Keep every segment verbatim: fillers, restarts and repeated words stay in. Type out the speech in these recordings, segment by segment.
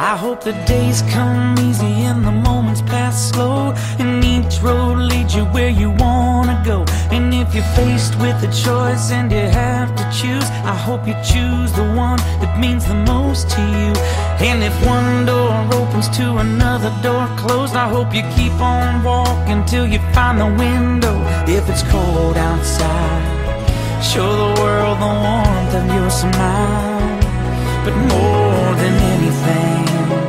I hope the days come easy and the moments pass slow, and each road leads you where you wanna go. And if you're faced with a choice and you have to choose, I hope you choose the one that means the most to you. And if one door opens to another door closed, I hope you keep on walking till you find the window. If it's cold outside, show the world the warmth of your smile. But more than anything,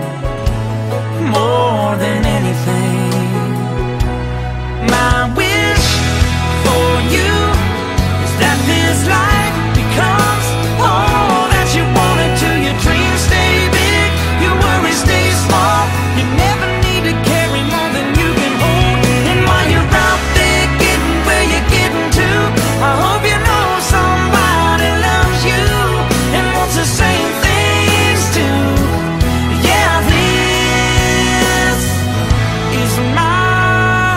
more than anything, my wish for you is that this life becomes all that you want it to. Your dreams stay big, your worries stay small. You never need to carry more than you can hold. And while you're out there getting where you're getting to, I hope you know somebody loves you and wants the same things too. Yeah, this is my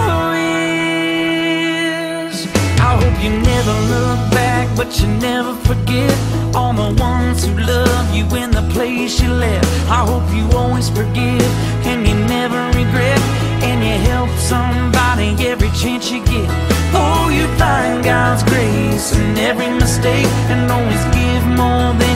wish. I hope you never look back, but you never forget all the ones who love you in the place you left. I hope you always forgive and you never regret, and you help somebody every chance you get. Oh, you find God's grace in every mistake, and always give more than